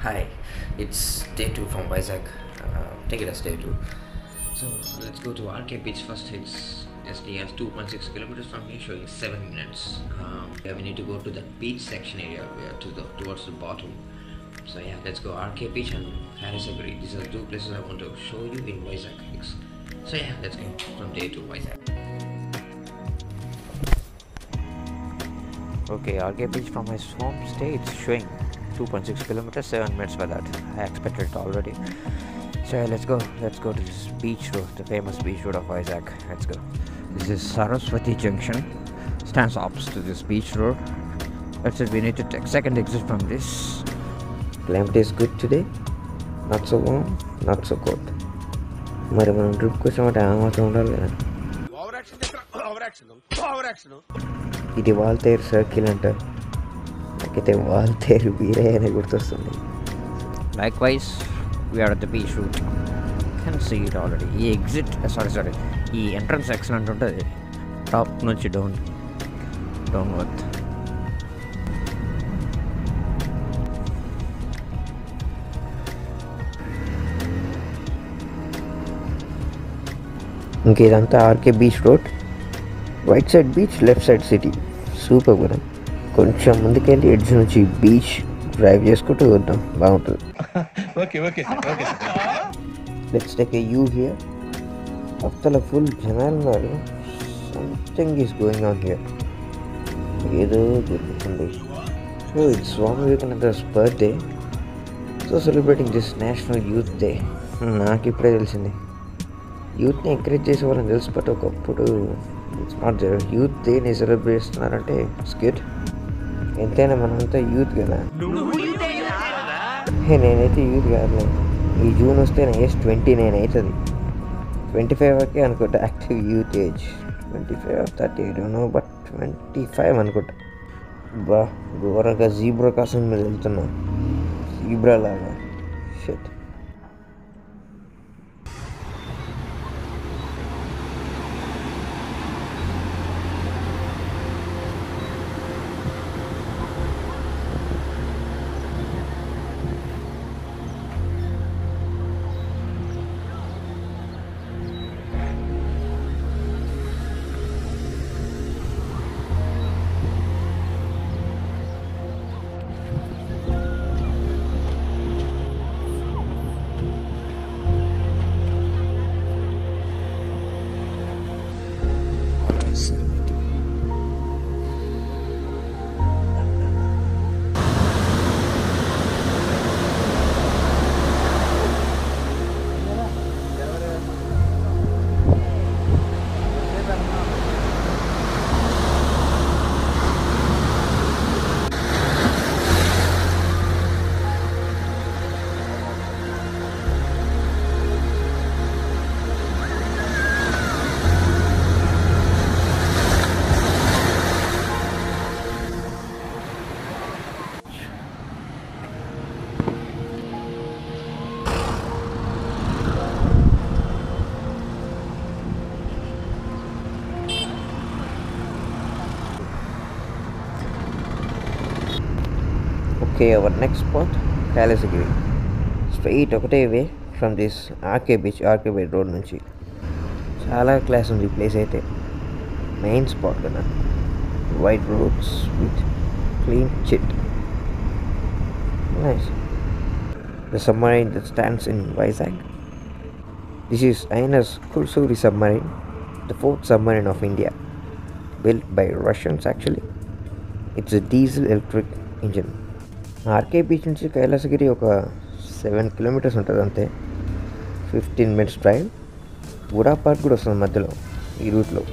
Hi, it's day 2 from Vizag. Take it as day 2. So let's go to RK Beach first. It's just near 2.6 kilometers from here, showing 7 minutes. Yeah, we need to go to the beach section area. We are towards the bottom. So yeah, let's go RK Beach and Harrisaguri. These are the two places I want to show you in Vizag. So yeah, let's go from day 2 Vizag. Okay, RK Beach from my home stay, it's showing 2.6 kilometers, 7 minutes for that. I expected it already. So yeah, let's go to this beach road, the famous beach road of Vizag. Let's go. This is Saraswati Junction, stands opposite to this beach road. That's it, we need to take second exit from this. Climate is good today, not so warm, not so cold. మరి మనం trip కోసం అంటే ఆమాత్రం ఉండాలి కదా. ఇది Waltair circle అంటారు. నాకైతే వాల్తేరు వీరే అనే గుర్తొస్తుంది. Likewise, we are at the beach route. Can see it already. ఈ ఎగ్జిట్ సారీ ఈ ఎంట్రన్స్ ఎక్సలెంట్ ఉంటుంది. టాప్ నుంచి డౌన్ వర్త్. ఇంక ఇదంతా RK beach road. Right side beach, left side city. Super కదా. కొంచెం ముందుకెళ్ళి ఎడ్జ్ నుంచి బీచ్ డ్రైవ్ చేసుకుంటూ వద్దాం, బాగుంటుంది. Let's take a U here. అవతల ఫుల్ జనాలు ఉన్నారు. Something is going on here. ఏదో జరుగుతుంది. So it's Swami Vivekananda's birthday. So celebrating this national youth day. నాకు ఇప్పుడే తెలిసింది. యూత్ని ఎంకరేజ్ చేసే వాళ్ళని తెలుసు, బట్ ఒకప్పుడు ఇట్స్ నాట్ యూత్ డేని సెలబ్రేట్ చేస్తున్నారంటే ఇట్స్ గుడ్. ఎంతైనా మనంతా యూత్ కదా. నేనైతే యూత్ కాదులే. ఈ జూన్ వస్తే నా ఏజ్ 29 అవుతుంది. 25 వరకే అనుకుంటా active youth age. 25 or 30 I don't know, but 25 అనుకుంటా. బా ఘోరంగా జీబ్రా కోసం మీద వెళ్తున్నా, జీబ్రా లాగా. Shit. Okay, our next spot, Kailasagiri. Straight ఒకటే way from this RK beach road నుంచి. చాలా క్లాస్ ఉంది ఈ ప్లేస్ అయితే. మెయిన్ స్పాట్ కదా. White roads with clean chit. Nice. The submarine that stands in Vizag. This is INS Kursuri submarine, the 4th submarine of India, built by Russians actually. It's a diesel electric engine. RK beach నుంచి కైలాసగిరి ఒక 7 kilometers ఉంటుంది అంతే. 15 minutes drive. గుడా park కూడా వస్తుంది మధ్యలో ఈ రూట్లో.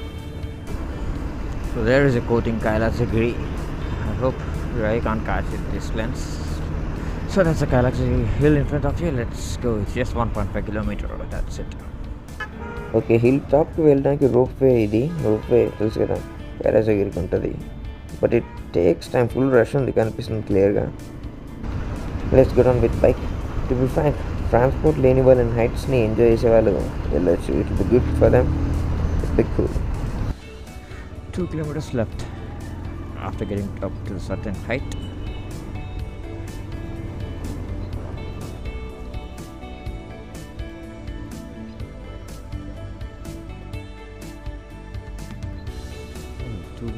So there is a coating Kailasagiri. I hope I can't catch it this lens. So that's the Kailasagiri hill in front of you. Let's go. It's just 1.5 kilometers. That's it. Okay, hill టాప్కి వెళ్ళడానికి rope వే. ఇది rope way తెలుసు కదా, కైలాసగిరికి ఉంటుంది. But it takes time. Full rush ఉంది కనిపిస్తుంది క్లియర్గా. Let's go down with bike. To be frank, transport లేని వాళ్ళని హైట్స్ని ఎంజాయ్ చేసే వాళ్ళు వెళ్ళొచ్చు. It be good for them. It's big cool. 2 kilometers left after getting up to a certain height.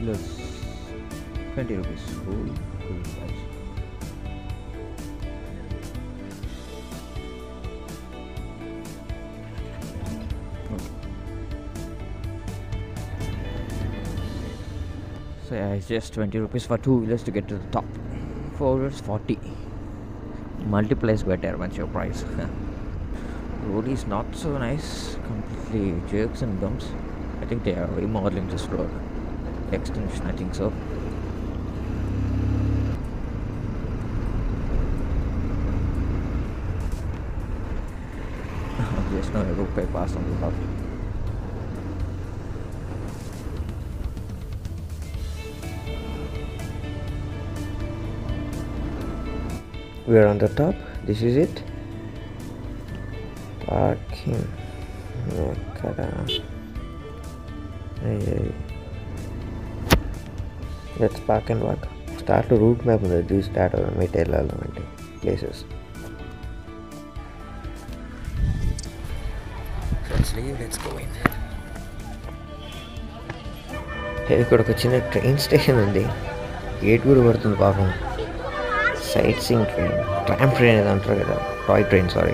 2-wheelers 20 rupees. Cool, cool guys. So yeah, it's just 20 rupees for 2 wheelers to get to the top. 4 wheelers 40. Multiplies better once your price. Road is not so nice, completely jerks and bumps. I think they are remodeling this road. Extension, I think so. There's no rope pass on the top. We're on the top. This is it. Parking. Let's park and walk. Start a route map on the start or places. Let's leave, let's go in. ఇక్కడ ఒక చిన్న train station ఉంది. Gate కూడా పడుతుంది పాపం. Sight seeing train, tram train ఏదో అంటారు కదా, toy train, sorry.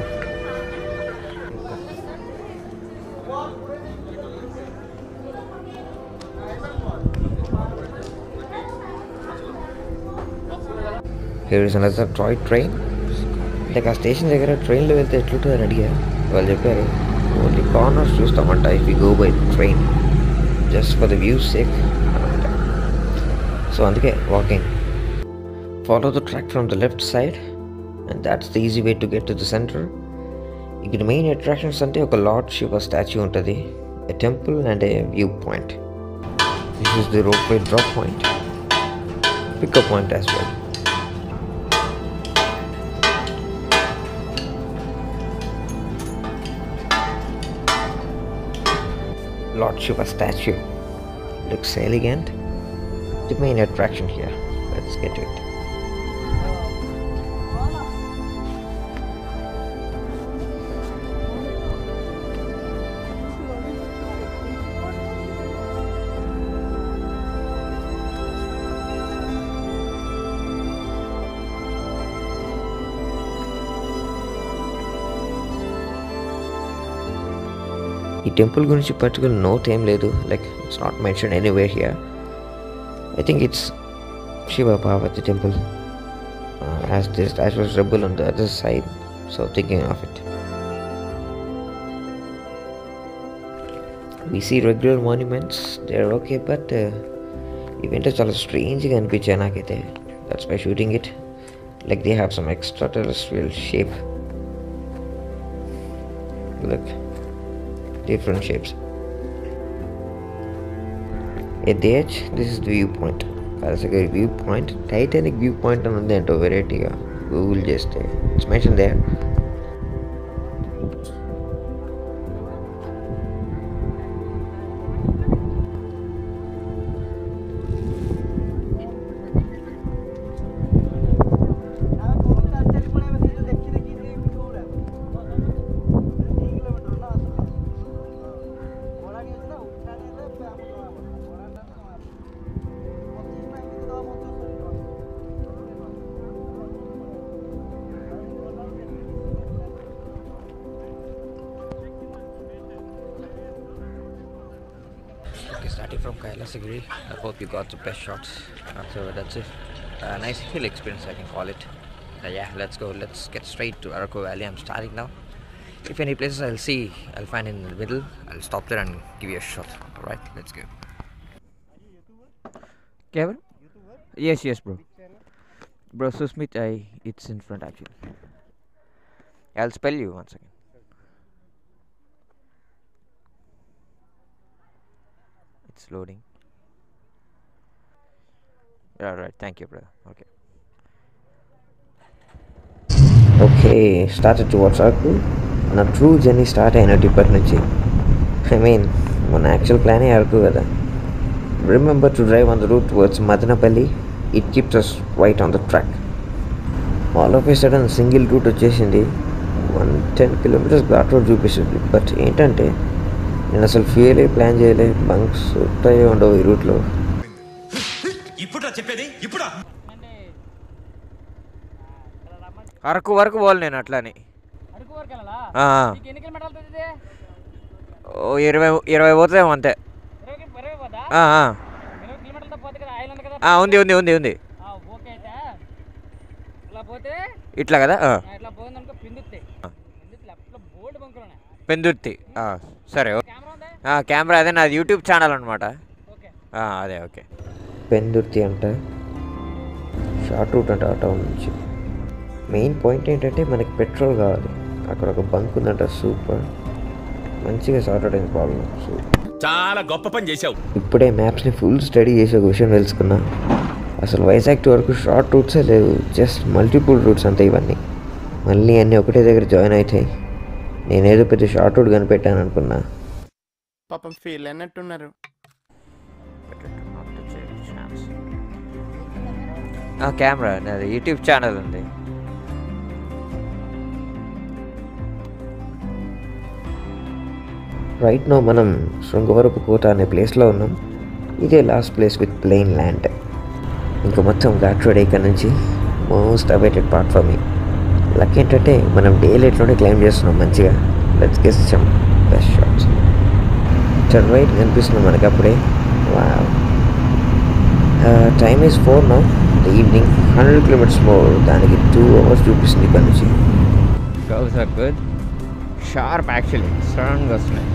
Here is another toy train. Like ఆ స్టేషన్ దగ్గర ట్రైన్లో వెళ్తే ఎట్లుంటుందని అడిగా. వాళ్ళు చెప్పారు ఓన్లీ కార్నర్స్ చూస్తామంట if you go by train, just for the views sake అనమాట. సో అందుకే walking. Follow the track from the left side and that's the easy way to get to the center. ఇక్కడ మెయిన్ అట్రాక్షన్స్ అంటే ఒక lord Shiva statue ఉంటుంది, a temple and a view point. This is the ropeway drop point, pickup point as well. Lord Shiva statue looks elegant. The main attraction here. Let's get to it. ఈ temple గురించి particular note ఏం లేదు, like it's not mention anywhere here. I think it's Shiva Parvati temple, as this statue was rebel on the other side, so thinking of it. We see regular monuments, they are okay, but event చాలా స్ట్రేంజ్గా అనిపించాయి నాకైతే. That's by shooting it, like they have some extraterrestrial shape, like different shapes. At the edge, this is the viewpoint. That's a good viewpoint. Titanic viewpoint on the variety. Google just it's mentioned there. Okay, starting from Kailasagiri, I hope you got the best shots. So that's it. Nice hill experience, I can call it. Yeah, let's go. Let's get straight to Araku Valley. I'm starting now. If any places I'll find in the middle, I'll stop there and give you a shot. Alright, let's go. Kevin? Yes, bro. Bro, Susmit, it's in front actually. I'll spell you once again. It's loading. Alright, thank you, brother. Okay, started towards Araku. నా true journey start అయినట్టు ఇప్పటి నుంచి. I mean మన actual ప్లానే అరకు కదా. Remember to drive on the route towards Madanapalli. It keeps us right on the track. All of a sudden single route వచ్చేసింది. 110 kilometers ghat road చూపిస్తుంది. But ఏంటంటే నేను అసలు ఫ్యూయలే ప్లాన్ చేయలే, బంక్స్ ఉంటాయో ఉండవు ఈ రూట్లో. అరకు వరకు పోవాలి నేను అట్లని. అరకు వరకు వెళ్ళాలా? ఆ, నీకు ఎన్ని కిలోమీటర్లు అవుతుంది ఇది? ఓ 20 పోతుందేమో అంతే. 20 పోదా? ఆ, 20 కిలోమీటర్లతో పోతే కదా ఐలాండ్ కదా. ఆ, ఉంది ఉంది ఉంది ఉంది. ఓకే అయితే ఇలా పోతే ఇట్లా కదా. ఇట్లా పోయిందనుకో పెందుర్తి. పెందుర్తి లెఫ్ట్లో బోల్డ్ బంకులు ఉన్నాయి. పెందుర్తి. సరే. కెమెరా ఉందా? కెమెరా అదే నాది యూట్యూబ్ ఛానల్ అనమాట. ఓకే. అదే ఓకే. పెందుర్తి అంట షార్ట్ రూట్ అంట ఆ టౌన్ నుంచి. మెయిన్ పాయింట్ ఏంటంటే మనకి పెట్రోల్ కావాలి. అక్కడ ఒక బంక్ ఉందంట, సూపర్ మంచిగా సార్ట్ అవుట్ అయింది ప్రాబ్లం. చాలా గొప్ప పని చేశావు. ఇప్పుడే మ్యాప్స్ని ఫుల్ స్టడీ చేసి ఒక విషయం తెలుసుకున్నా. అసలు వైజాగ్ టు వరకు షార్ట్ రూట్సే లేవు, జస్ట్ మల్టిపుల్ రూట్స్ అంతే ఇవన్నీ. మళ్ళీ అన్నీ ఒకటే దగ్గర జాయిన్ అవుతాయి. నేనేదో పెద్ద షార్ట్ రూట్ కనిపెట్టాను అనుకున్నా. పాపం ఫీల్ అన్నట్టున్నారు. కెమెరా నాది యూట్యూబ్ ఛానల్ ఉంది. రైట్ నో మనం శృంగవరపు కోట అనే ప్లేస్లో ఉన్నాం. ఇదే last place with plain land. ఇంకా మొత్తం ఘాట్ రోడ్ ఇక్కడ నుంచి most awaited part for me. Luck ఏంటంటే మనం డే లైట్లోనే క్లైమ్ చేస్తున్నాం మంచిగా. Let's get some best shots. Turn right కనిపిస్తుంది మనకి అప్పుడే. Time is 4 now the evening. 100 kilometers మోర్, దానికి 2 hours చూపిస్తుంది ఇక్కడ నుంచి. Girls are good. Sharp actually. Strong wrestling.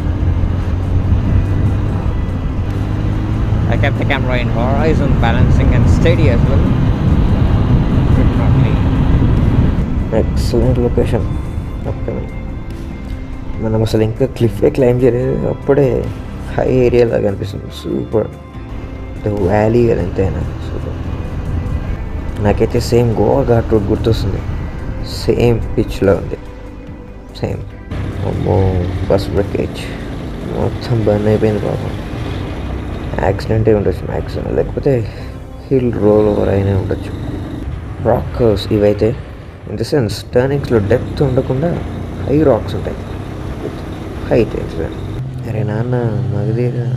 I kept the camera in horizon, balancing and steady as well. Could not leave. Excellent location. Upcoming. మనం అసలు ఇంకా క్లిఫే claim చేయలేదు, అప్పుడే హై ఏరియా లాగా కనిపిస్తుంది. సూపర్. వ్యాలీ కదా ఎంతైనా సూపర్. నాకైతే సేమ్ గోవా ఘాట్ రోడ్ గుర్తొస్తుంది. సేమ్ పిచ్లో ఉంది, సేమ్. అమ్మో, బస్ బ్రేకేజ్ మొత్తం బర్న్ అయిపోయింది పాపం. యాక్సిడెంటే ఉండొచ్చు మ్యాక్సిమం, లేకపోతే హిల్ రోల్ ఓవర్ అయినా ఉండొచ్చు. రాక్ కర్వ్స్ ఇవైతే, ఇన్ ద సెన్స్ టర్నింగ్స్లో డెప్త్ ఉండకుండా హై రాక్స్ ఉంటాయి, హైట్ యాక్సిడెంట్. అరే నాన్న మగధీరా,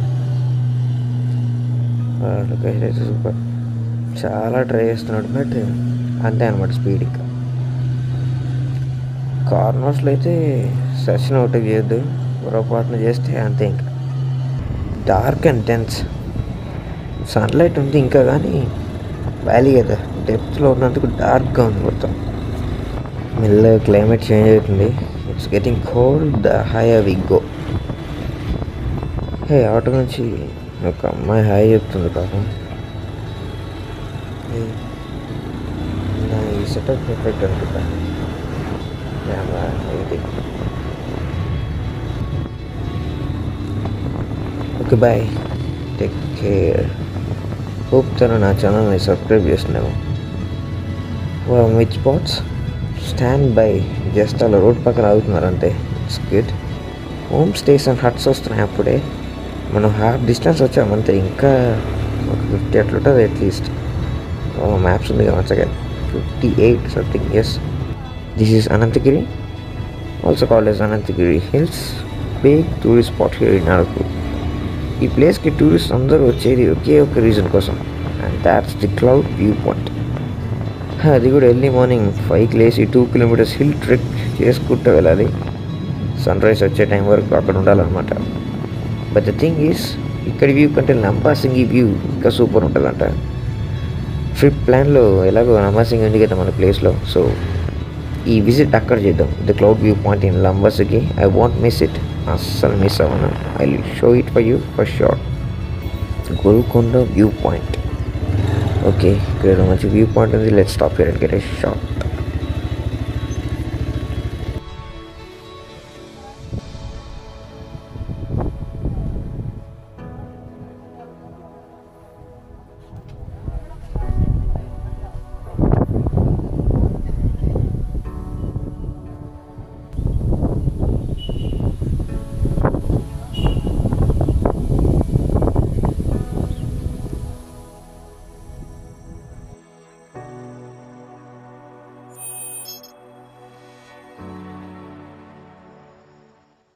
లొకేషన్ అయితే సూపర్. చాలా ట్రై చేస్తున్నాడు, బట్ అంతే అనమాట స్పీడ్. ఇంకా కార్నర్స్లో అయితే సెషన్ ఒకటి చేయొద్దు, పొరపాటున చేస్తే అంతే. ఇంకా డార్క్ అండ్ డెన్స్. సన్లైట్ ఉంది ఇంకా, కానీ వ్యాలీ కదా, డెప్త్లో ఉన్నందుకు డార్క్గా ఉంది మొత్తం. మెల్లగా క్లైమేట్ చేంజ్ అవుతుంది. It's getting cold the higher we go. Hey, auto నుంచి ఒక అమ్మాయి హాయ్ చెప్తుంది పాపం. నా ఈ సెటప్ పర్ఫెక్ట్ అనుకుంటా. Camera editing. Okay bye, take care. Hope తను నా ఛానల్ని సబ్స్క్రైబ్ చేస్తున్నాము. Which spots? Stand by, just అలా రోడ్ పక్కన ఆగుతున్నారు అంతే. ఇట్స్ గుడ్. హోమ్ స్టేస్ అండ్ హట్స్ వస్తున్నాయి అప్పుడే. మనం హాఫ్ డిస్టెన్స్ వచ్చామంతే, ఇంకా ఒక 50 అట్లుంటుంది అట్లీస్ట్. మ్యాప్స్ ఉంది కదా, 58 something. Yes, this is Anantagiri, also called as Anantagiri hills. Big tourist spot here in Araku. ఈ ప్లేస్కి టూరిస్ట్ అందరూ వచ్చేది ఒకే ఒక రీజన్ కోసం, and that's the cloud view point. అది కూడా ఎర్లీ మార్నింగ్ 5కి లేచి 2 kilometers హిల్ ట్రెక్ చేసుకుంటూ వెళ్ళాలి. సన్ రైజ్ వచ్చే టైం వరకు అక్కడ ఉండాలన్నమాట. బట్ ద థింగ్ ఈస్, ఇక్కడ వ్యూ కంటే లంబాసింగి వ్యూ ఇంకా సూపర్ ఉంటుందంట. ట్రిప్ ప్లాన్లో ఎలాగో లంబాసింగి ఉంది కదా మన ప్లేస్లో, సో ఈ విజిట్ అక్కడ చేద్దాం. The cloud view point in Lambasingi. I want miss it, అస్సలు మిస్ అవ్వను. I will show it for you for sure. Golconda view point. Okay, ఇక్కడ మంచి వ్యూ పాయింట్ ఉంది. Let's stop here and get a shot.